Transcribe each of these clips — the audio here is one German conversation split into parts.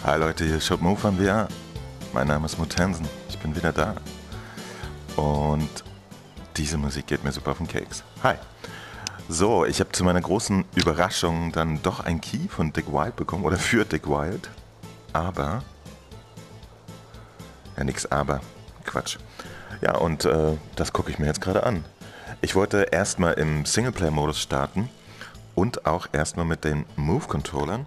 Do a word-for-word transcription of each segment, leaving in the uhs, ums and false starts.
Hi Leute, hier ist ShopMove von V R. Mein Name ist Mutensen, ich bin wieder da. Und diese Musik geht mir super auf den Keks. Hi. So, ich habe zu meiner großen Überraschung dann doch ein Key von Dick Wild bekommen, oder für Dick Wild. Aber, ja nix aber, Quatsch. Ja, und äh, das gucke ich mir jetzt gerade an. Ich wollte erstmal im Singleplayer-Modus starten und auch erstmal mit den Move-Controllern,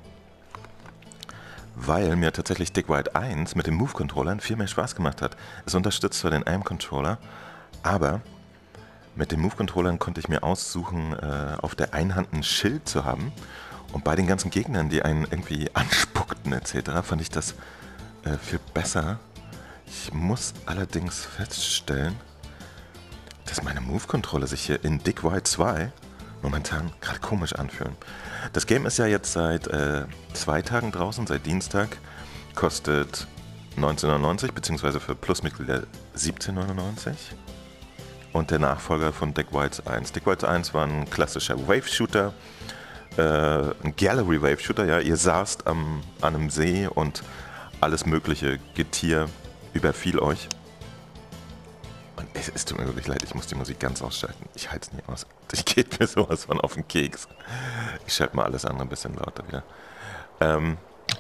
weil mir tatsächlich Dick Wild eins mit den Move-Controllern viel mehr Spaß gemacht hat. Es unterstützt zwar den Aim-Controller, aber mit den Move-Controllern konnte ich mir aussuchen, äh, auf der einen Hand ein Schild zu haben. Und bei den ganzen Gegnern, die einen irgendwie anspuckten et cetera, fand ich das äh, viel besser. Ich muss allerdings feststellen, dass meine Move-Controller sich hier in Dick Wild zwei momentan gerade komisch anfühlen. Das Game ist ja jetzt seit äh, zwei Tagen draußen, seit Dienstag. Kostet neunzehn neunundneunzig, beziehungsweise für Plusmitglieder siebzehn neunundneunzig. Und der Nachfolger von Dick Wild eins. Dick Wild eins war ein klassischer Wave-Shooter, äh, ein Gallery-Wave-Shooter. Ja, ihr saßt am, an einem See und alles mögliche Getier überfiel euch. Und es, es tut mir wirklich leid, ich muss die Musik ganz ausschalten. Ich halte es nicht aus. Ich geht mir sowas von auf den Keks. Ich schalte mal alles andere ein bisschen lauter wieder. Ähm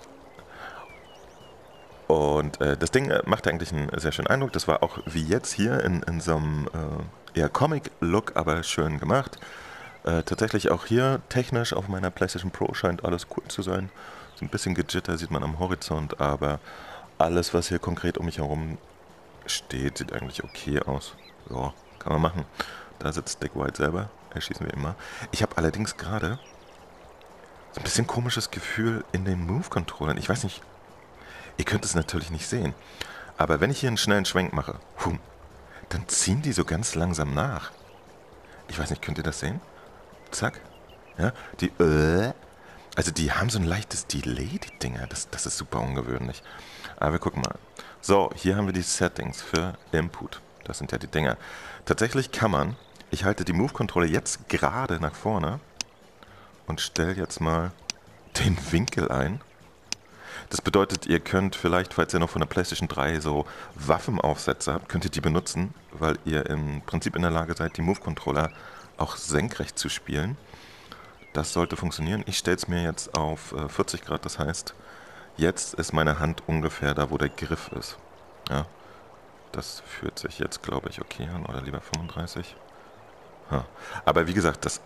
und äh, das Ding äh, macht eigentlich einen sehr schönen Eindruck. Das war auch wie jetzt hier in, in so einem äh, eher Comic-Look, aber schön gemacht. Äh, tatsächlich auch hier technisch auf meiner PlayStation Pro scheint alles cool zu sein. So ein bisschen gejitter sieht man am Horizont, aber alles, was hier konkret um mich herum steht, sieht eigentlich okay aus. Ja, kann man machen. Da sitzt Dick Wild selber, erschießen wir immer. Ich habe allerdings gerade so ein bisschen komisches Gefühl in den Move-Controllern. Ich weiß nicht, ihr könnt es natürlich nicht sehen, aber wenn ich hier einen schnellen Schwenk mache, hum, dann ziehen die so ganz langsam nach. Ich weiß nicht, könnt ihr das sehen? Zack. Ja, die, äh, also die haben so ein leichtes Delay, die Dinger. Das, das ist super ungewöhnlich. Aber wir gucken mal. So, hier haben wir die Settings für Input. Das sind ja die Dinger. Tatsächlich kann man, ich halte die Move-Controller jetzt gerade nach vorne und stelle jetzt mal den Winkel ein. Das bedeutet, ihr könnt vielleicht, falls ihr noch von der PlayStation drei so Waffenaufsätze habt, könnt ihr die benutzen, weil ihr im Prinzip in der Lage seid, die Move-Controller auch senkrecht zu spielen. Das sollte funktionieren. Ich stelle es mir jetzt auf äh, vierzig Grad, das heißt, jetzt ist meine Hand ungefähr da, wo der Griff ist. Ja, das fühlt sich jetzt, glaube ich, okay an. Oder lieber fünfunddreißig. Ha. Aber wie gesagt, das,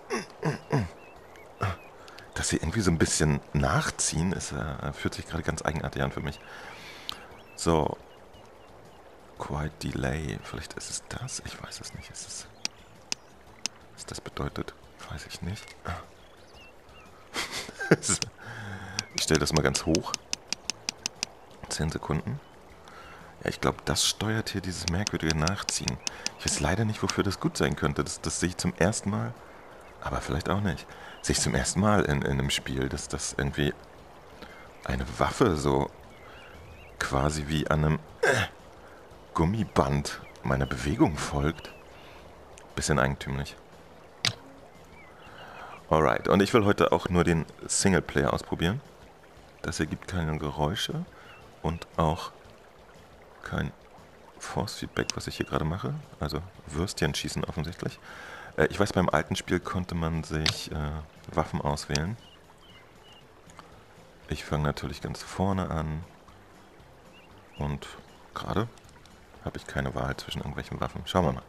dass sie irgendwie so ein bisschen nachziehen, ist, äh, fühlt sich gerade ganz eigenartig an für mich. So. Quiet Delay. Vielleicht ist es das? Ich weiß es nicht. Ist es, was das bedeutet, weiß ich nicht. Ich stelle das mal ganz hoch. zehn Sekunden. Ja, ich glaube, das steuert hier dieses merkwürdige Nachziehen. Ich weiß leider nicht, wofür das gut sein könnte. Das, das sehe ich zum ersten Mal. Aber vielleicht auch nicht. Sehe ich zum ersten Mal in, in einem Spiel, dass das irgendwie eine Waffe so quasi wie an einem äh, Gummiband meiner Bewegung folgt. Bisschen eigentümlich. Alright, und ich will heute auch nur den Singleplayer ausprobieren. Das hier gibt keine Geräusche und auch kein Force-Feedback, was ich hier gerade mache. Also Würstchen schießen offensichtlich. Äh, ich weiß, beim alten Spiel konnte man sich äh, Waffen auswählen. Ich fange natürlich ganz vorne an. Und gerade habe ich keine Wahl zwischen irgendwelchen Waffen. Schauen wir mal.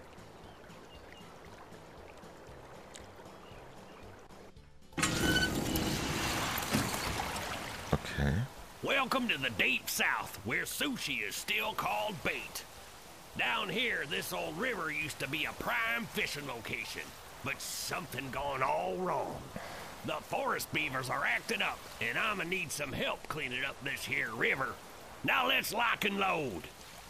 Okay. Welcome to the deep south, where sushi is still called bait. Down here, this old river used to be a prime fishing location, but something gone all wrong. The forest beavers are acting up, and I'ma need some help cleaning up this here river. Now let's lock and load.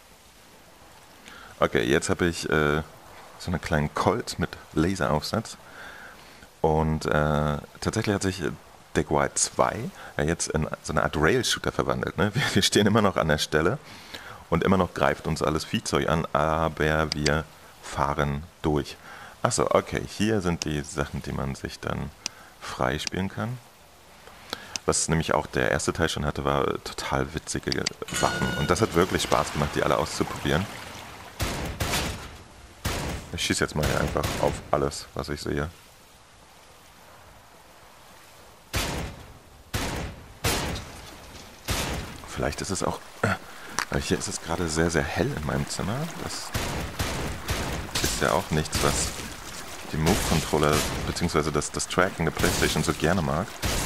Okay, jetzt habe ich äh, so einen kleinen Colt mit Laseraufsatz. Und äh, tatsächlich hat sich Dick Wild zwei ja jetzt in so eine Art Rail-Shooter verwandelt. Ne? Wir, wir stehen immer noch an der Stelle und immer noch greift uns alles Viehzeug an, aber wir fahren durch. Achso, okay, hier sind die Sachen, die man sich dann freispielen kann. Was nämlich auch der erste Teil schon hatte, war total witzige Waffen. Und das hat wirklich Spaß gemacht, die alle auszuprobieren. Ich schieße jetzt mal hier einfach auf alles, was ich sehe. Vielleicht ist es auch... Weil hier ist es gerade sehr, sehr hell in meinem Zimmer. Das ist ja auch nichts, was die Move-Controller bzw. das, das Tracking der PlayStation so gerne mag.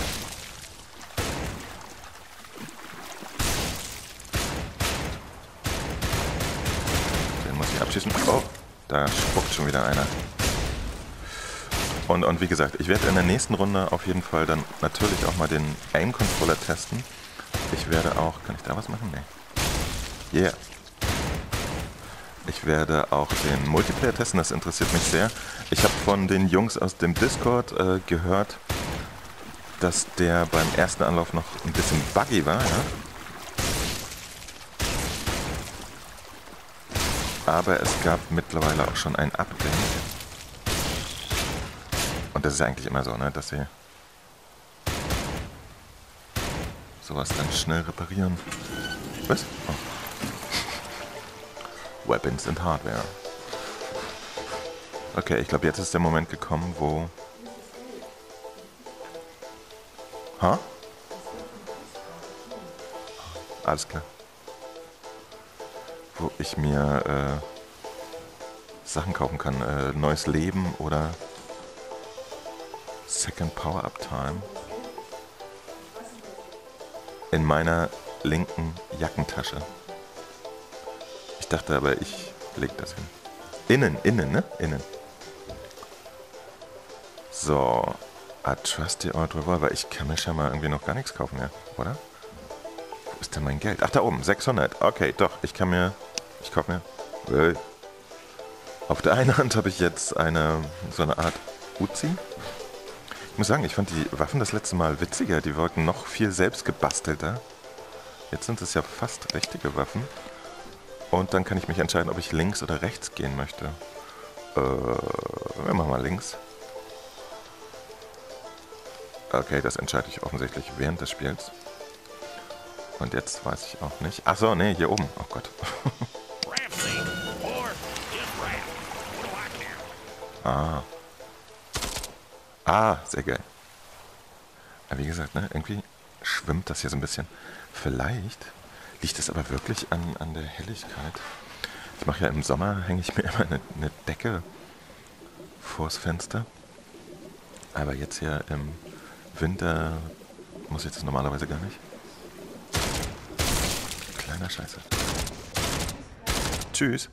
Den muss ich abschießen. Oh, da spuckt schon wieder einer. Und, und wie gesagt, ich werde in der nächsten Runde auf jeden Fall dann natürlich auch mal den Aim-Controller testen. Ich werde auch... Kann ich da was machen? Nee. Yeah. Ich werde auch den Multiplayer testen, das interessiert mich sehr. Ich habe von den Jungs aus dem Discord äh, gehört, dass der beim ersten Anlauf noch ein bisschen buggy war, ja? Aber es gab mittlerweile auch schon ein Update. Und das ist ja eigentlich immer so, ne, dass sie sowas dann schnell reparieren. Was? Oh. Weapons and Hardware. Okay, ich glaube, jetzt ist der Moment gekommen, wo... Ha? Alles klar. Wo ich mir äh, Sachen kaufen kann. Äh, neues Leben oder Second Power-Up Time. In meiner linken Jackentasche. Ich dachte aber, ich leg das hin. Innen, innen, ne? Innen. So. I trust the old revolver. Ich kann mir schon mal irgendwie noch gar nichts kaufen mehr, oder? Wo ist denn mein Geld? Ach, da oben. sechshundert. Okay, doch. Ich kann mir... Ich kaufe mir... Hey. Auf der einen Hand habe ich jetzt eine... So eine Art Uzi. Ich muss sagen, ich fand die Waffen das letzte Mal witziger. Die wollten noch viel selbst gebastelter. Jetzt sind es ja fast richtige Waffen. Und dann kann ich mich entscheiden, ob ich links oder rechts gehen möchte. Äh, wir machen mal links. Okay, das entscheide ich offensichtlich während des Spiels. Und jetzt weiß ich auch nicht. Ach so, nee, hier oben. Oh Gott. Ah. Ah, sehr geil. Aber wie gesagt, ne, irgendwie schwimmt das hier so ein bisschen. Vielleicht liegt es aber wirklich an, an der Helligkeit. Ich mache ja im Sommer, hänge ich mir immer eine, eine Decke vors Fenster. Aber jetzt hier im Winter muss ich das normalerweise gar nicht. Kleiner Scheiße. Tschüss.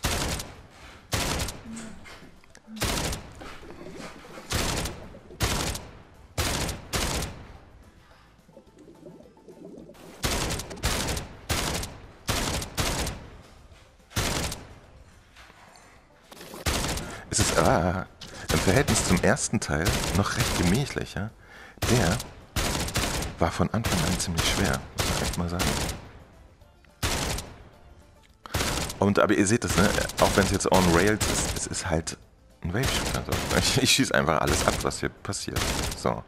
Es ist ah, im Verhältnis zum ersten Teil noch recht gemächlich, ja? Der war von Anfang an ziemlich schwer, muss man echt mal sagen. Und aber ihr seht es, ne? Auch wenn es jetzt on Rails ist, es ist halt ein Wave-Shooter. So. Ich, ich schieße einfach alles ab, was hier passiert. So.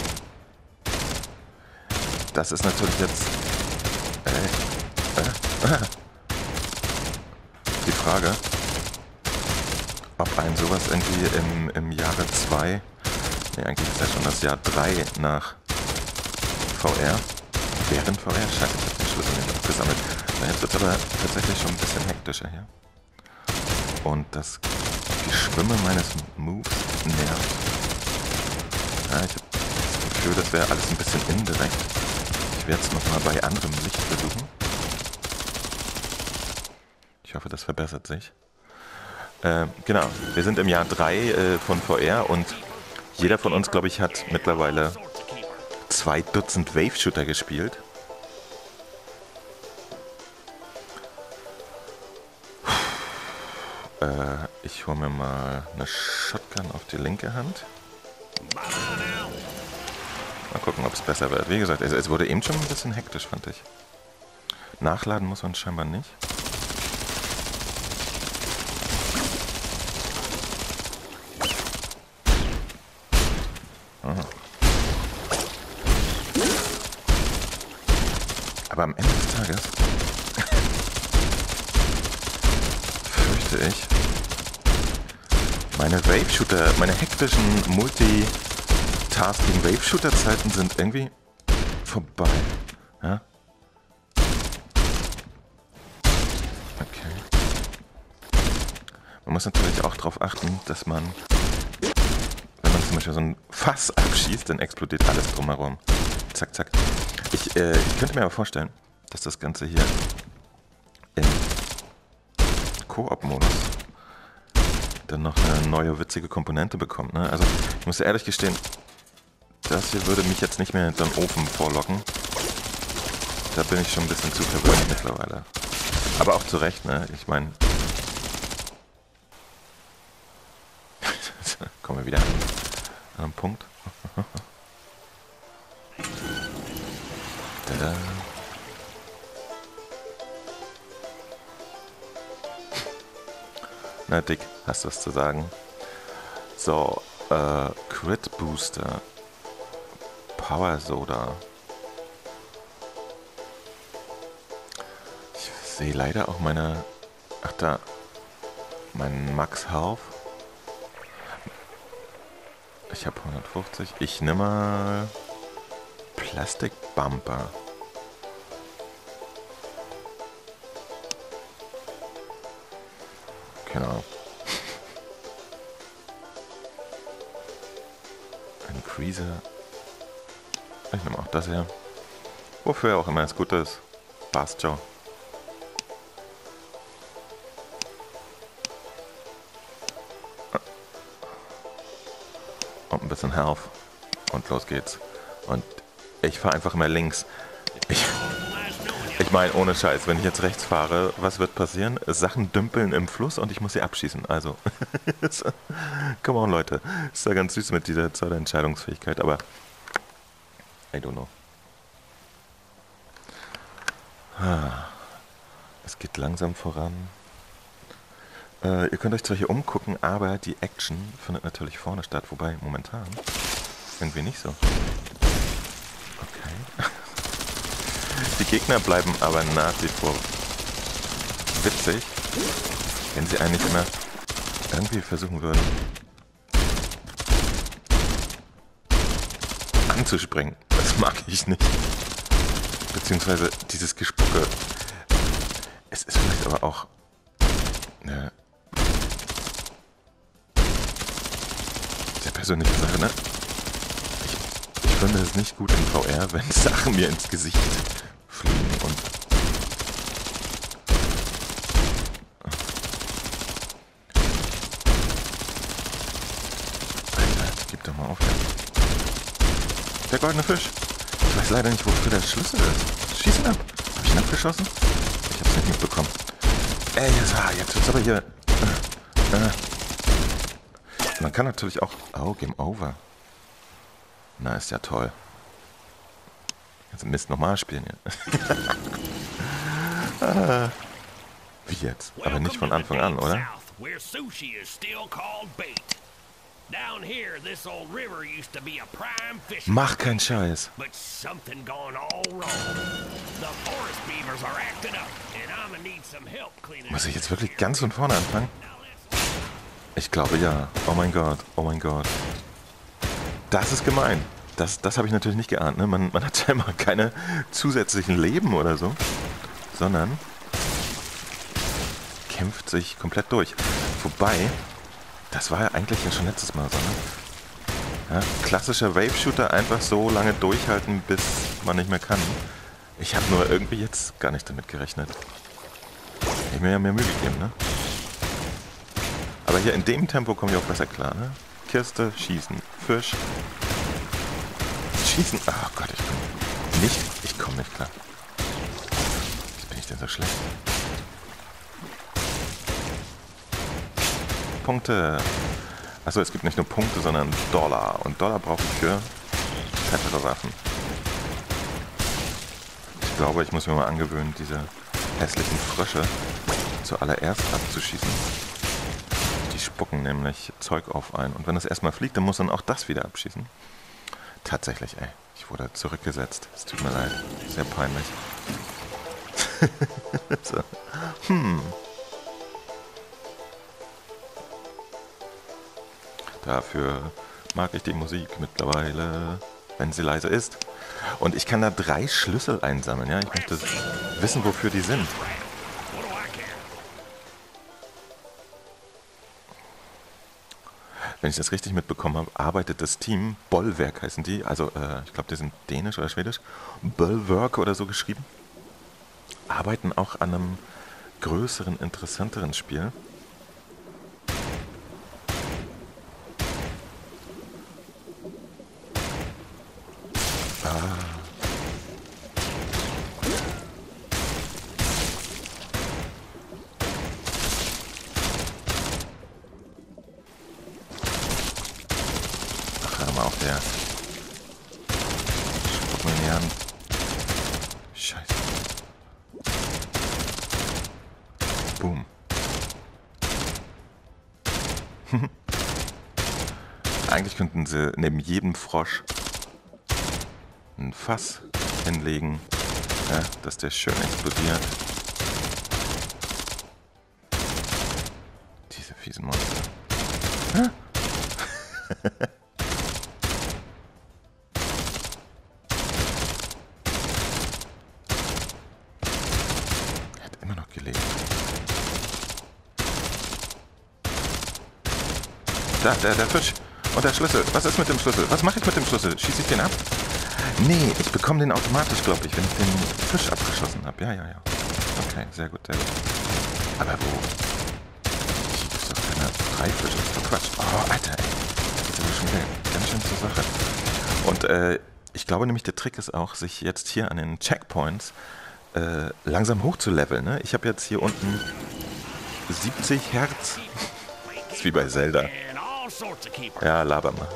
Das ist natürlich jetzt äh, äh, äh, die Frage, ob ein sowas irgendwie im, im Jahre zwei, ne, eigentlich ist ja schon das Jahr drei nach V R, während V R, scheiße, ich hab den Schlüssel nicht abgesammelt. Na, jetzt wird es aber tatsächlich schon ein bisschen hektischer hier. Und das Geschwimme meines Moves nervt. Ja, ich habe das Gefühl, das wäre alles ein bisschen indirekt. Ich werde es nochmal bei anderem Licht versuchen. Ich hoffe, das verbessert sich. Äh, genau, wir sind im Jahr drei äh, von V R und jeder von uns, glaube ich, hat mittlerweile zwei Dutzend Wave-Shooter gespielt. Äh, ich hole mir mal eine Shotgun auf die linke Hand. Mal gucken, ob es besser wird. Wie gesagt, es, es wurde eben schon ein bisschen hektisch, fand ich. Nachladen muss man scheinbar nicht. Aber am Ende des Tages fürchte ich, meine Wave-Shooter, meine hektischen Multitasking-Wave-Shooter-Zeiten sind irgendwie vorbei. Ja? Okay. Man muss natürlich auch darauf achten, dass man, wenn man zum Beispiel so ein Fass abschießt, dann explodiert alles drumherum. Zack, zack. Ich, äh, ich könnte mir aber vorstellen, dass das Ganze hier im Koop-Modus dann noch eine neue witzige Komponente bekommt. Ne? Also ich muss ehrlich gestehen, das hier würde mich jetzt nicht mehr hinter den Ofen vorlocken. Da bin ich schon ein bisschen zu verwöhnt mittlerweile. Aber auch zu Recht, ne? Ich meine... Kommen wir wieder an, an einen Punkt. Tada. Na Dick, hast du was zu sagen? So, äh, Crit Booster. Power Soda. Ich sehe leider auch meine... Ach da. Mein Max Health. Ich habe hundertfünfzig. Ich nehme mal... Plastic Bumper. Genau. Ein Creaser. Ich nehme auch das her. Wofür auch immer es gut ist. Passt schon. Und ein bisschen Health. Und los geht's. Und ich fahre einfach immer links. Ich... Ich meine, ohne Scheiß, wenn ich jetzt rechts fahre, was wird passieren? Sachen dümpeln im Fluss und ich muss sie abschießen. Also, come on, Leute. Ist ja ganz süß mit dieser Entscheidungsfähigkeit, aber I don't know. Es geht langsam voran. Äh, ihr könnt euch zwar hier umgucken, aber die Action findet natürlich vorne statt, wobei momentan irgendwie nicht so. Okay. Die Gegner bleiben aber nach wie vor witzig, wenn sie eigentlich immer irgendwie versuchen würden anzuspringen. Das mag ich nicht. Beziehungsweise dieses Gespucke. Es ist vielleicht aber auch eine sehr persönliche Sache, ne? Ich, ich finde es nicht gut in V R, wenn Sachen mir ins Gesicht fliegen und Alter, gib doch mal auf. Der goldene Fisch. Ich weiß leider nicht, wofür der Schlüssel ist. Schieß ihn ab. Hab ich ihn abgeschossen? Ich hab's nicht mitbekommen. Ey, jetzt, ah, jetzt wird's aber hier. Äh, äh. Man kann natürlich auch... Oh, Game Over. Na, ist ja toll. Jetzt Mist nochmal spielen hier. ah. Wie jetzt? Aber nicht von Anfang an, oder? Mach keinen Scheiß. Muss ich jetzt wirklich ganz von vorne anfangen? Ich glaube ja. Oh mein Gott, oh mein Gott. Das ist gemein. Das, das habe ich natürlich nicht geahnt. Ne? Man, man hat ja immer keine zusätzlichen Leben oder so, sondern kämpft sich komplett durch. Wobei, das war ja eigentlich ja schon letztes Mal so. Ne? Ja, klassischer Wave-Shooter, einfach so lange durchhalten, bis man nicht mehr kann. Ich habe nur irgendwie jetzt gar nicht damit gerechnet. Ich habe mir ja mehr Mühe gegeben, ne? Aber hier in dem Tempo komme ich auch besser klar, ne? Kiste, schießen, Fisch. Schießen. Oh Gott, ich komme nicht. Ich komme nicht klar. Wie bin ich denn so schlecht? Punkte. Achso, es gibt nicht nur Punkte, sondern Dollar. Und Dollar brauche ich für fettere Waffen. Ich glaube, ich muss mir mal angewöhnen, diese hässlichen Frösche zuallererst abzuschießen. Die spucken nämlich Zeug auf ein. Und wenn das erstmal fliegt, dann muss dann auch das wieder abschießen. Tatsächlich, ey. Ich Ich wurde zurückgesetzt. Es tut mir leid. Sehr peinlich. So. Hm. Dafür mag ich die Musik mittlerweile, wenn sie leise ist. Und ich kann da drei Schlüssel einsammeln, ja? Ich möchte wissen, wofür die sind. Wenn ich das richtig mitbekommen habe, arbeitet das Team, Bollwerk heißen die, also äh, ich glaube, die sind dänisch oder schwedisch, Bollwerk oder so geschrieben, arbeiten auch an einem größeren, interessanteren Spiel. Ah. Ach, hör mal auf, der spuckt mir nicht an. Scheiße. Boom. Eigentlich könnten sie neben jedem Frosch ein Fass hinlegen, ja, dass der schön explodiert. Diese fiesen Monster. Hä? Er hat immer noch gelebt. Da, der, der Fisch. Und der Schlüssel. Was ist mit dem Schlüssel? Was mache ich mit dem Schlüssel? Schieße ich den ab? Nee, ich bekomme den automatisch, glaube ich, wenn ich den Fisch abgeschossen habe. Ja, ja, ja. Okay, sehr gut, sehr gut. Aber wo? Hier gibt es doch keine drei Fische. Das ist doch Quatsch. Oh, Alter, ey. Das geht aber schon wieder ganz schön zur Sache. Und äh, ich glaube nämlich, der Trick ist auch, sich jetzt hier an den Checkpoints äh, langsam hochzuleveln. Ne? Ich habe jetzt hier unten siebzig Hertz. Das ist wie bei Zelda. Ja, laber mal.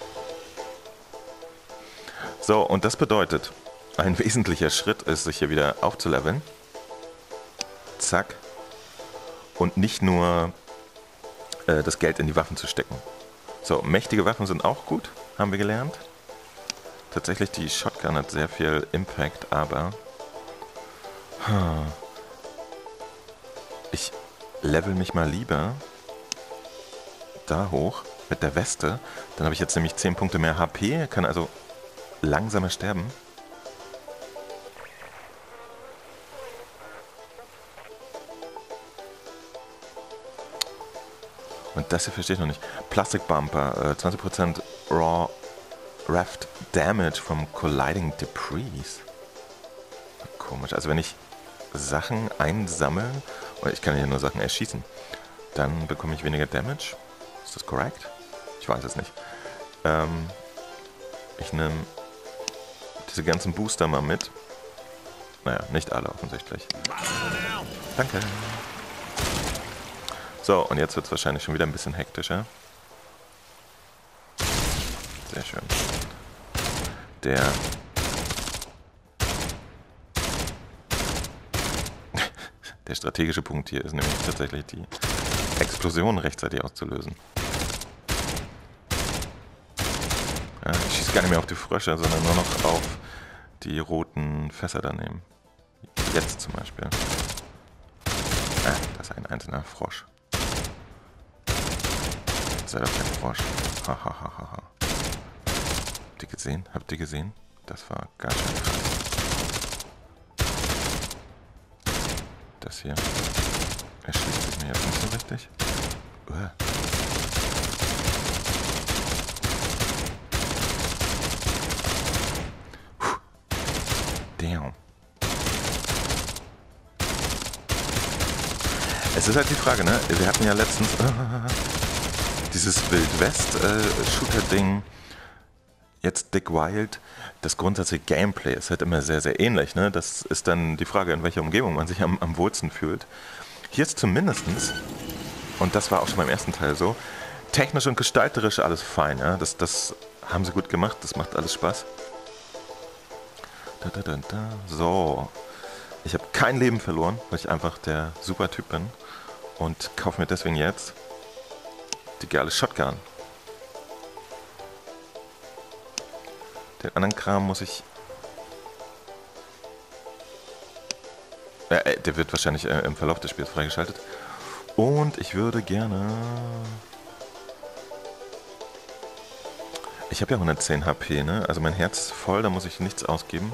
So, und das bedeutet, ein wesentlicher Schritt ist, sich hier wieder aufzuleveln. Zack. Und nicht nur äh, das Geld in die Waffen zu stecken. So, mächtige Waffen sind auch gut, haben wir gelernt. Tatsächlich, die Shotgun hat sehr viel Impact, aber ich level mich mal lieber da hoch mit der Weste. Dann habe ich jetzt nämlich zehn Punkte mehr H P, kann also langsamer sterben. Und das hier verstehe ich noch nicht. Plastic Bumper, äh, zwanzig Prozent Raw Raft Damage from Colliding Debris. Komisch. Also wenn ich Sachen einsammle, oder ich kann hier nur Sachen erschießen, dann bekomme ich weniger Damage. Ist das korrekt? Ich weiß es nicht. Ähm, ich nehme diese ganzen Booster mal mit. Naja, nicht alle offensichtlich. Danke. So, und jetzt wird es wahrscheinlich schon wieder ein bisschen hektischer. Sehr schön. Der... Der strategische Punkt hier ist nämlich tatsächlich die Explosion rechtzeitig auszulösen. Ja, ich schieße gar nicht mehr auf die Frösche, sondern nur noch auf die roten Fässer daneben. Jetzt zum Beispiel. Ah, das ist ein einzelner Frosch. Sei doch kein Frosch. Hahaha. Ha, ha, ha. Habt ihr gesehen? Habt ihr gesehen? Das war ganz schön krass. Das hier erschließt sich mir jetzt nicht so richtig. Uah. Puh. Damn. Es ist halt die Frage, ne? Wir hatten ja letztens äh, dieses Wild-West-Shooter-Ding. Jetzt Dick Wild. Das grundsätzliche Gameplay ist halt immer sehr, sehr ähnlich. Ne? Das ist dann die Frage, in welcher Umgebung man sich am, am wohlsten fühlt. Hier ist zumindestens, und das war auch schon beim ersten Teil so, technisch und gestalterisch alles fein. Ja? Das, das haben sie gut gemacht, das macht alles Spaß. Da, da, da, da. So, ich habe kein Leben verloren, weil ich einfach der Supertyp bin und kaufe mir deswegen jetzt die geile Shotgun. Den anderen Kram muss ich... Äh, der wird wahrscheinlich äh, im Verlauf des Spiels freigeschaltet. Und ich würde gerne... Ich habe ja hundertzehn H P, ne? Also mein Herz ist voll, da muss ich nichts ausgeben.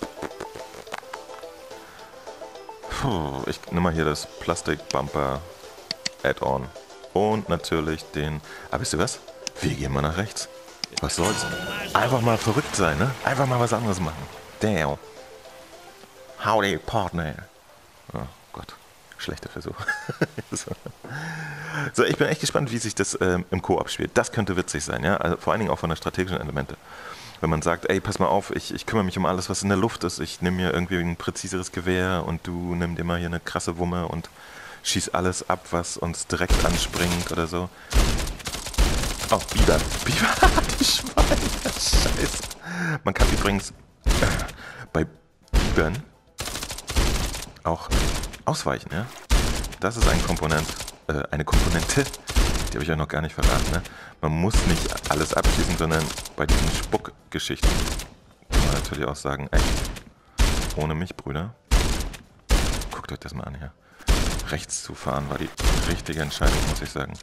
Puh, ich nehme mal hier das Plastik Bumper Add-on. Und natürlich den... Aber wisst ihr was? Wir gehen mal nach rechts. Was soll's? Einfach mal verrückt sein, ne? Einfach mal was anderes machen. Damn. Howdy, Partner. Oh Gott. Schlechter Versuch. so. so, ich bin echt gespannt, wie sich das ähm, im Koop spielt. Das könnte witzig sein, ja? Also vor allen Dingen auch von der strategischen Elemente. Wenn man sagt, ey, pass mal auf, ich, ich kümmere mich um alles, was in der Luft ist. Ich nehme mir irgendwie ein präziseres Gewehr und du nimm dir mal hier eine krasse Wumme und schieß alles ab, was uns direkt anspringt oder so. Oh, Biber. Biber, die Schweine. Scheiße. Man kann übrigens bei Bibern auch ausweichen, ja? Das ist ein Komponent, äh, eine Komponente, die habe ich euch noch gar nicht verraten, ne? Man muss nicht alles abschließen, sondern bei diesen Spuckgeschichten kann man natürlich auch sagen, ey, ohne mich, Brüder, guckt euch das mal an hier. Rechts zu fahren war die richtige Entscheidung, muss ich sagen.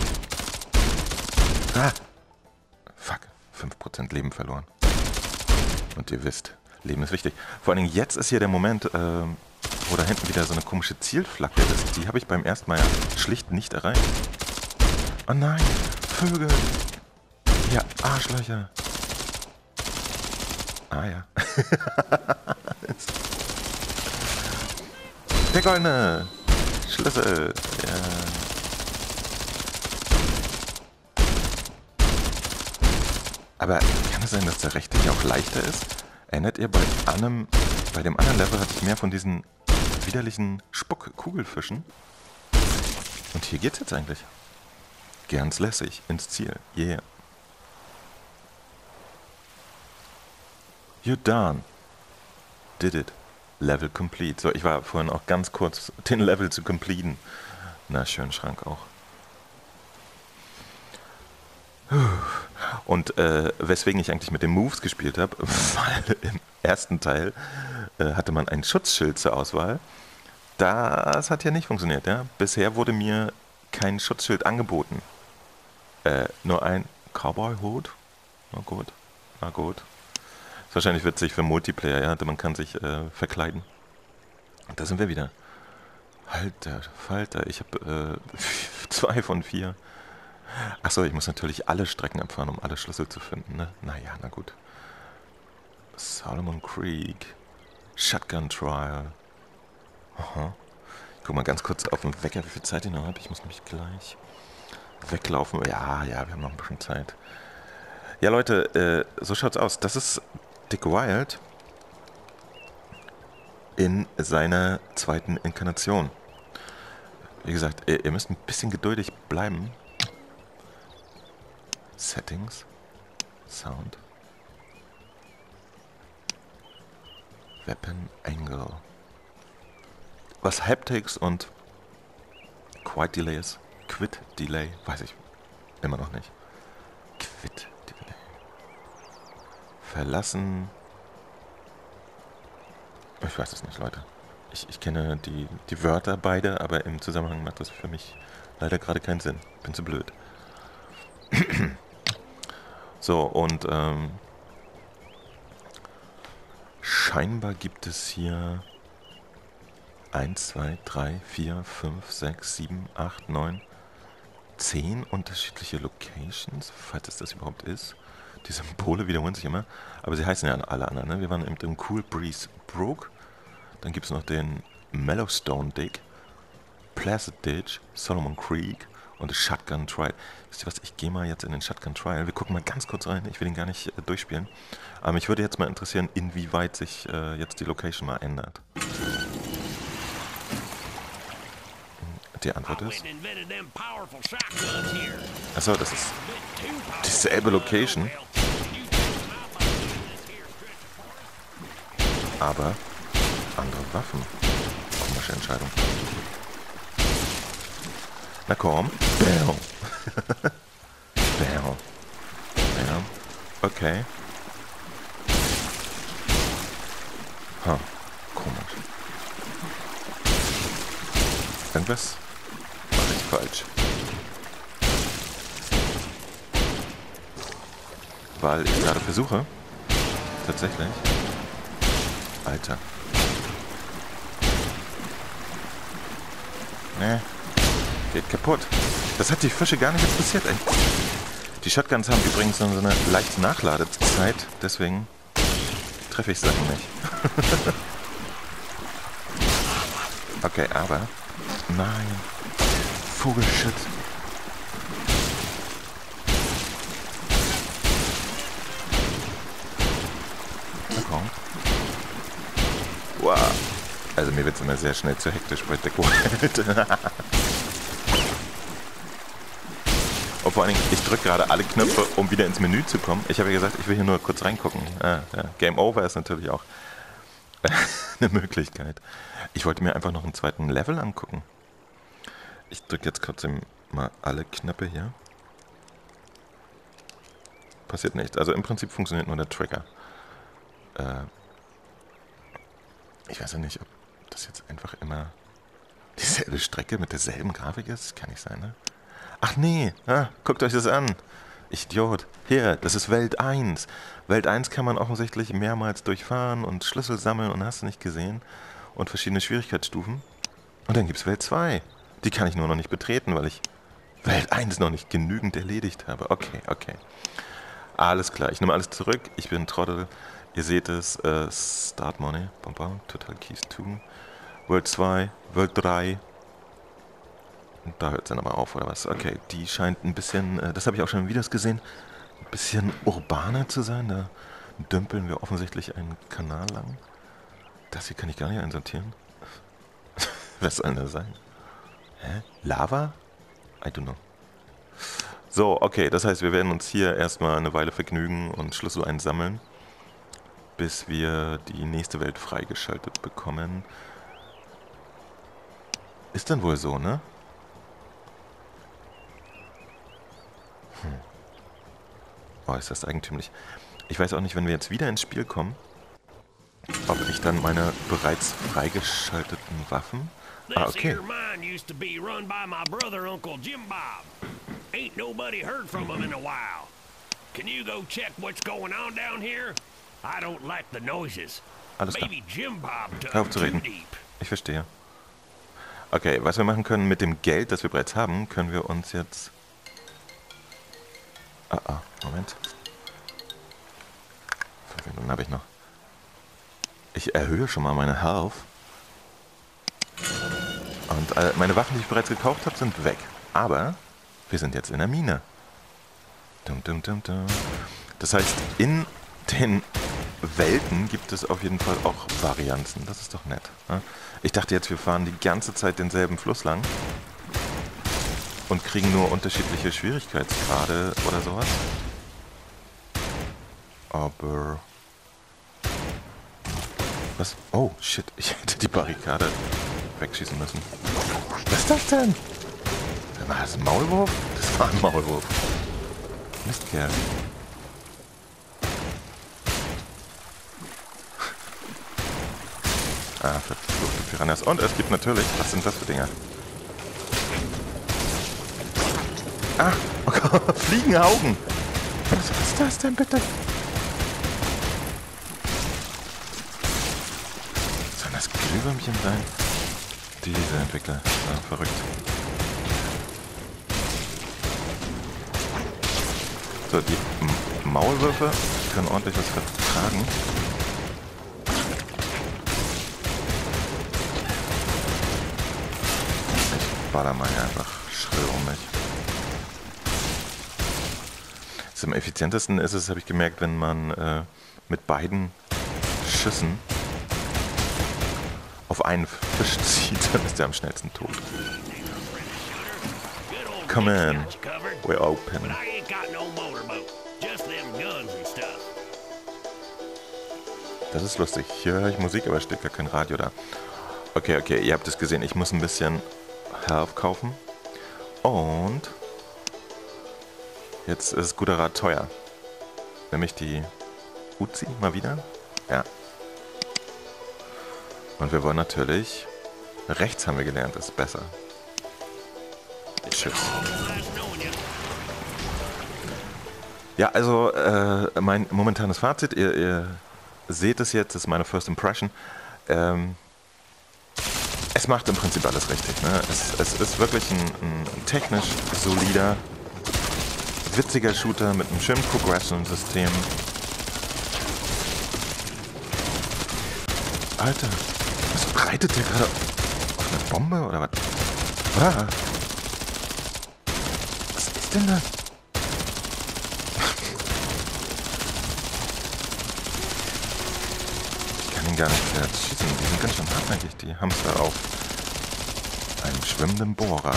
Ah! Fuck, fünf Prozent Leben verloren. Und ihr wisst, Leben ist wichtig. Vor allen Dingen jetzt ist hier der Moment, äh, wo da hinten wieder so eine komische Zielflagge ist. Die habe ich beim ersten Mal schlicht nicht erreicht. Oh nein, Vögel! Ja, Arschlöcher! Ah ja. Der goldene Schlüssel! Ja. Aber kann es sein, dass der rechte hier auch leichter ist? Erinnert ihr, bei, einem, bei dem anderen Level hatte ich mehr von diesen widerlichen Spuck-Kugelfischen? Und hier geht's jetzt eigentlich. Ganz lässig, ins Ziel. Yeah. You're done. Did it. Level complete. So, ich war vorhin auch ganz kurz, den Level zu completen. Na, schön, Schrank auch. Und äh, weswegen ich eigentlich mit den Moves gespielt habe, weil im ersten Teil äh, hatte man ein Schutzschild zur Auswahl. Das hat ja nicht funktioniert, ja. Bisher wurde mir kein Schutzschild angeboten. Äh, nur ein Cowboy-Hut. Na gut, na gut. Ist wahrscheinlich witzig für Multiplayer, ja. Man kann sich äh, verkleiden. Und da sind wir wieder. Alter Falter, ich habe äh, zwei von vier. Achso, ich muss natürlich alle Strecken abfahren, um alle Schlüssel zu finden, ne? Naja, na gut. Solomon Creek. Shotgun Trial. Aha. Ich guck mal ganz kurz auf den Wecker, wie viel Zeit ich noch habe. Ich muss nämlich gleich weglaufen. Ja, ja, wir haben noch ein bisschen Zeit. Ja, Leute, äh, so schaut's aus. Das ist Dick Wilde in seiner zweiten Inkarnation. Wie gesagt, ihr, ihr müsst ein bisschen geduldig bleiben. Settings, Sound, Weapon Angle. Was Haptics und Quite Delay ist, Quit Delay, weiß ich immer noch nicht. Quit Delay. Verlassen. Ich weiß es nicht, Leute. Ich, ich kenne die, die Wörter beide, aber im Zusammenhang macht das für mich leider gerade keinen Sinn. Bin zu blöd. So, und ähm, scheinbar gibt es hier eins, zwei, drei, vier, fünf, sechs, sieben, acht, neun, zehn unterschiedliche Locations, falls es das überhaupt ist. Die Symbole wiederholen sich immer, aber sie heißen ja alle anderen. Ne? Wir waren eben im Cool Breeze Brook, dann gibt es noch den Mellowstone Dig, Placid Ditch, Solomon Creek und Shotgun Trial. Wisst ihr was, ich gehe mal jetzt in den Shotgun Trial. Wir gucken mal ganz kurz rein. Ich will ihn gar nicht äh, durchspielen. Aber mich würde jetzt mal interessieren, inwieweit sich äh, jetzt die Location mal ändert. Die Antwort ist... Achso, das ist dieselbe Location. Aber andere Waffen. Komische Entscheidung. Na komm. Bam. Bam. Bam. Okay. Ha, komisch. Irgendwas mache ich falsch. Weil ich gerade versuche, tatsächlich, Alter. Ne, geht kaputt. Das hat die Fische gar nicht interessiert, ey. Die Shotguns haben übrigens so eine leichte Nachladezeit, deswegen treffe ich Sachen nicht. Okay, aber... Nein. Vogelshit. Na komm. Wow. Also mir wird es immer sehr schnell zu hektisch bei Deko. Und vor allen Dingen, ich drücke gerade alle Knöpfe, um wieder ins Menü zu kommen. Ich habe ja gesagt, ich will hier nur kurz reingucken. Ah, ja. Game Over ist natürlich auch eine Möglichkeit. Ich wollte mir einfach noch einen zweiten Level angucken. Ich drücke jetzt trotzdem mal alle Knöpfe hier. Passiert nichts. Also im Prinzip funktioniert nur der Trigger. Äh ich weiß ja nicht, ob das jetzt einfach immer dieselbe Strecke mit derselben Grafik ist. Kann nicht sein, ne? Ach nee, ah, guckt euch das an. Ich Idiot. Hier, das ist Welt eins. Welt eins kann man offensichtlich mehrmals durchfahren und Schlüssel sammeln und hast du nicht gesehen. Und verschiedene Schwierigkeitsstufen. Und dann gibt es Welt zwei. Die kann ich nur noch nicht betreten, weil ich Welt eins noch nicht genügend erledigt habe. Okay, okay. Alles klar, ich nehme alles zurück. Ich bin ein Trottel. Ihr seht es. Äh, Start Money. Bam, bam. Total Keys zwei. World zwei. World drei. Und da hört es dann aber auf, oder was? Okay, die scheint ein bisschen, äh, das habe ich auch schon in Videos gesehen, ein bisschen urbaner zu sein. Da dümpeln wir offensichtlich einen Kanal lang. Das hier kann ich gar nicht einsortieren. Was soll denn das sein? Hä? Lava? I don't know. So, okay, das heißt, wir werden uns hier erstmal eine Weile vergnügen und Schlüssel einsammeln, bis wir die nächste Welt freigeschaltet bekommen. Ist dann wohl so, ne? Hm. Oh, ist das eigentümlich. Ich weiß auch nicht, wenn wir jetzt wieder ins Spiel kommen, ob ich dann meine bereits freigeschalteten Waffen... Ah, okay. Alles klar. Hör auf zu reden. Ich verstehe. Okay, was wir machen können mit dem Geld, das wir bereits haben, können wir uns jetzt... Ah, ah, Moment. Fünf Minuten habe ich noch. Ich erhöhe schon mal meine Health. Und äh, meine Waffen, die ich bereits gekauft habe, sind weg. Aber wir sind jetzt in der Mine. Dum, dum, dum, dum. Das heißt, in den Welten gibt es auf jeden Fall auch Varianzen. Das ist doch nett. Ne? Ich dachte jetzt, wir fahren die ganze Zeit denselben Fluss lang und kriegen nur unterschiedliche Schwierigkeitsgrade oder sowas. Aber... Was? Oh, shit. Ich hätte die Barrikade wegschießen müssen. Was ist das denn? War das ein Maulwurf? Das war ein Maulwurf. Mistkerl. Ah, verfluchte Piranhas. Und es gibt natürlich... Was sind das für Dinger? Ah, oh Gott, Fliegenaugen. Was ist das denn bitte? Sollen das Glühwürmchen sein? Diese Entwickler. Ah, verrückt. So, die M Maulwürfe können ordentlich was vertragen. Ich baller mal hier einfach schrill um mich. Das am effizientesten ist es, habe ich gemerkt, wenn man äh, mit beiden Schüssen auf einen Fisch zieht, dann ist er am schnellsten tot. Come in, we're open. Das ist lustig. Hier höre ich Musik, aber steht gar kein Radio da. Okay, okay, ihr habt es gesehen. Ich muss ein bisschen Health kaufen. Und jetzt ist guter Rat teuer. Nämlich die Uzi mal wieder. Ja. Und wir wollen natürlich... Rechts haben wir gelernt, ist besser. Tschüss. Ja, also äh, mein momentanes Fazit, ihr, ihr seht es jetzt, das ist meine First Impression. Ähm, es macht im Prinzip alles richtig. Ne? Es, es ist wirklich ein, ein technisch solider, witziger Shooter mit einem schönen Progression-System. Alter, was reitet der gerade auf eine Bombe oder was? Ah. Was ist denn da? Ich kann ihn gar nicht mehr schießen. Die sind ganz schön hartnäckig, die Hamster auf einem schwimmenden Bohrer.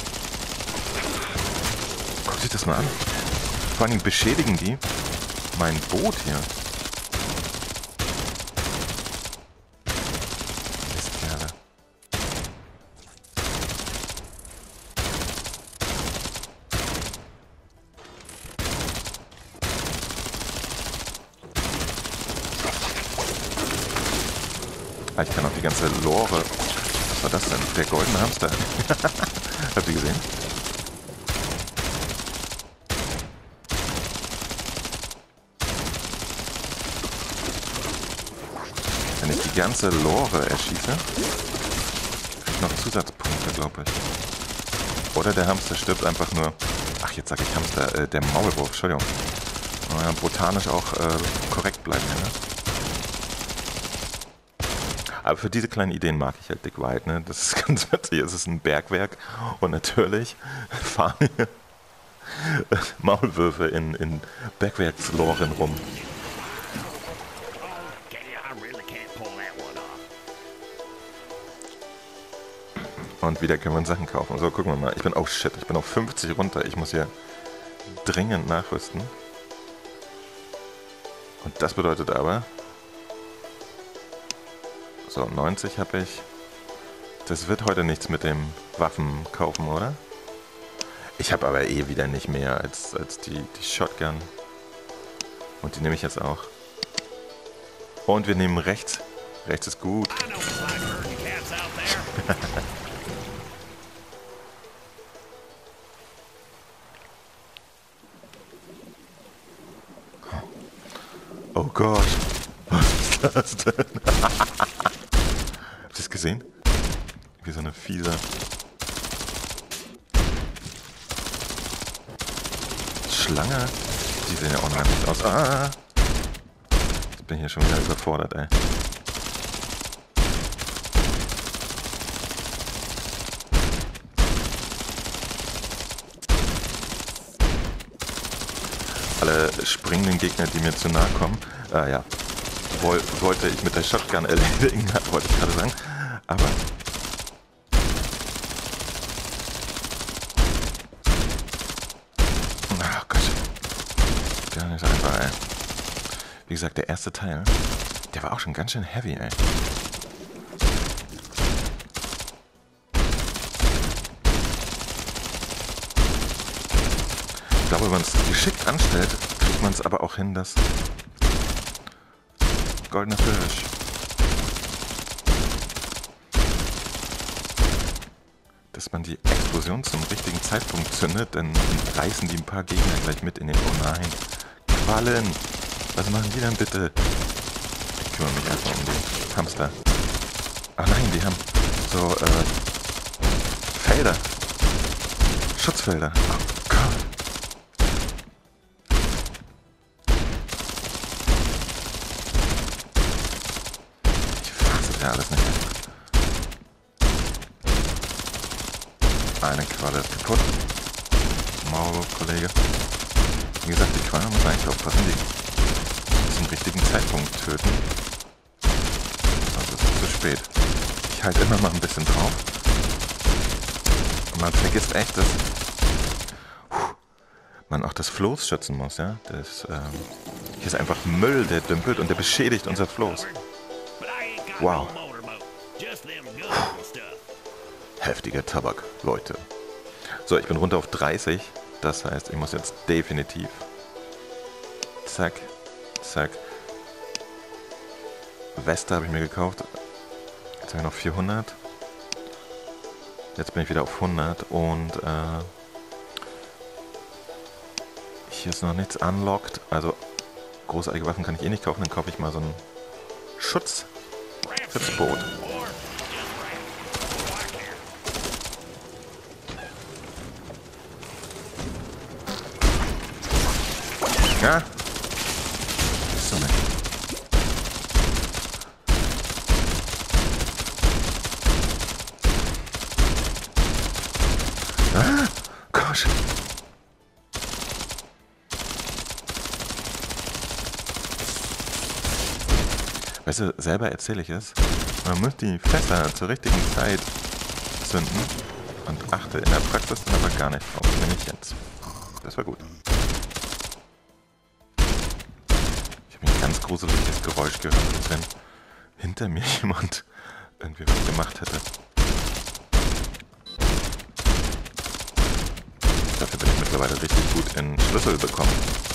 Guck sich das mal an. Vor allem beschädigen die mein Boot hier. Mistkerle. Ah, ich kann auch die ganze Lore. Was war das denn? Der goldene Hamster. Habt ihr gesehen? Wenn ich die ganze Lore erschieße, krieg ich noch Zusatzpunkte, glaube ich. Oder der Hamster stirbt einfach nur... Ach, jetzt sage ich Hamster. Äh, der Maulwurf, Entschuldigung. Ja, botanisch auch äh, korrekt bleiben, ne? Aber für diese kleinen Ideen mag ich halt Dick White, ne? Das ist ganz witzig. Es ist ein Bergwerk und natürlich fahren hier Maulwürfe in, in Bergwerksloren rum. Und wieder können wir uns Sachen kaufen. So, gucken wir mal. Ich bin, oh shit, ich bin auf fünfzig runter. Ich muss hier dringend nachrüsten. Und das bedeutet aber... So, neunzig habe ich. Das wird heute nichts mit dem Waffen kaufen, oder? Ich habe aber eh wieder nicht mehr als, als die, die Shotgun. Und die nehme ich jetzt auch. Und wir nehmen rechts. Rechts ist gut. Oh Gott. Was ist das denn? Habt ihr es gesehen? Wie so eine fiese Schlange. Die sehen ja unheimlich aus. Ah! Ich bin hier schon wieder überfordert, ey. Alle springenden Gegner, die mir zu nahe kommen. Ah ja. Woll, wollte ich mit der Shotgun erledigen, wollte ich gerade sagen. Aber... Ach Gott. Gar nicht einfach, ey. Wie gesagt, der erste Teil, der war auch schon ganz schön heavy, ey. Ich glaube, wenn man es geschickt anstellt, kriegt man es aber auch hin, dass... Goldener Fisch. Dass man die Explosion zum richtigen Zeitpunkt zündet, dann reißen die ein paar Gegner gleich mit in den... Oh nein. Quallen. Was machen die denn bitte? Ich kümmere mich einfach um den Hamster. Ach nein, die haben so, äh... Felder. Schutzfelder. Oh Gott. Ja, alles nicht. Eine Qualle ist kaputt. Maulwurf, Kollege. Wie gesagt, die Qualle muss eigentlich aufpassen, die zum richtigen Zeitpunkt töten. Sonst ist es zu spät. Ich halte immer mal ein bisschen drauf. Und man vergisst echt, dass man auch das Floß schützen muss, ja. Das, ähm, hier ist einfach Müll, der dümpelt und der beschädigt unser Floß. Wow. Heftiger Tabak, Leute. So, ich bin runter auf dreißig. Das heißt, ich muss jetzt definitiv... Zack, zack. Weste habe ich mir gekauft. Jetzt habe ich noch vierhundert. Jetzt bin ich wieder auf hundert und äh, hier ist noch nichts unlocked. Also großartige Waffen kann ich eh nicht kaufen. Dann kaufe ich mal so einen Schutz fürs Boot. Ja. So nicht. Ah, gosh. Weißt du, selber erzähle ich es. Man muss die Fässer zur richtigen Zeit zünden und achte in der Praxis dann aber gar nicht drauf. Nämlich jetzt. Das war gut. Ich habe ein ganz gruseliges Geräusch gehört, als wenn hinter mir jemand irgendwie was gemacht hätte. Dafür bin ich mittlerweile richtig gut in Schlüssel bekommen.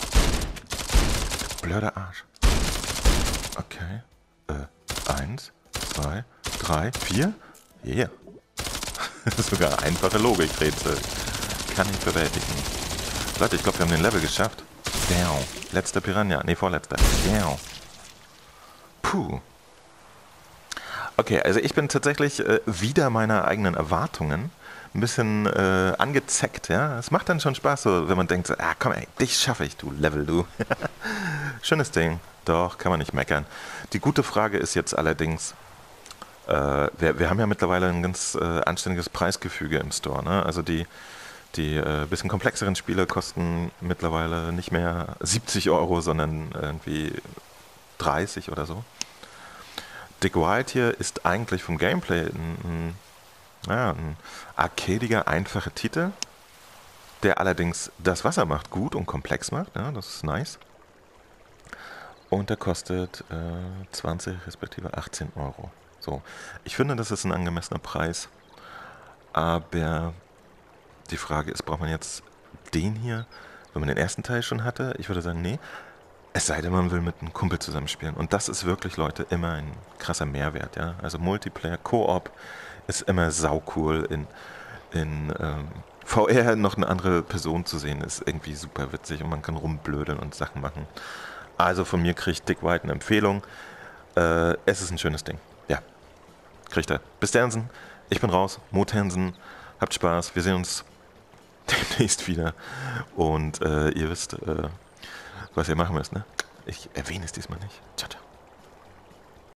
Blöder Arsch. Okay. Äh, eins, zwei, drei, vier? Yeah. Sogar einfache Logikrätsel. Kann ich bewältigen. Leute, ich glaube, wir haben den Level geschafft. Down. Letzter Piranha. Ne, vorletzter. Down. Puh. Okay, also ich bin tatsächlich äh, wieder meiner eigenen Erwartungen ein bisschen äh, angezeckt, ja. Es macht dann schon Spaß, so, wenn man denkt, so, ah komm ey, dich schaffe ich, du Level, du. Schönes Ding. Doch, kann man nicht meckern. Die gute Frage ist jetzt allerdings, äh, wir, wir haben ja mittlerweile ein ganz äh, anständiges Preisgefüge im Store, ne? Also die, die äh, bisschen komplexeren Spiele kosten mittlerweile nicht mehr siebzig Euro, sondern irgendwie dreißig oder so. Dick White hier ist eigentlich vom Gameplay ein, ein, ja, ein arcadiger, einfacher Titel, der allerdings das, was er macht, gut und komplex macht. Ja, das ist nice. Und der kostet äh, zwanzig respektive achtzehn Euro. So, ich finde, das ist ein angemessener Preis. Aber die Frage ist, braucht man jetzt den hier, wenn man den ersten Teil schon hatte? Ich würde sagen, nee. Es sei denn, man will mit einem Kumpel zusammenspielen. Und das ist wirklich, Leute, immer ein krasser Mehrwert. Ja? Also Multiplayer, Koop ist immer saucool. In, in ähm, V R noch eine andere Person zu sehen, ist irgendwie super witzig. Und man kann rumblödeln und Sachen machen. Also von mir kriegt Dick White eine Empfehlung. Äh, es ist ein schönes Ding. Ja, kriegt er. Bis Dernsen. Ich bin raus. Muthansen. Habt Spaß. Wir sehen uns demnächst wieder. Und äh, ihr wisst... Äh, was ihr machen müsst, ne? Ich erwähne es diesmal nicht. Ciao, ciao.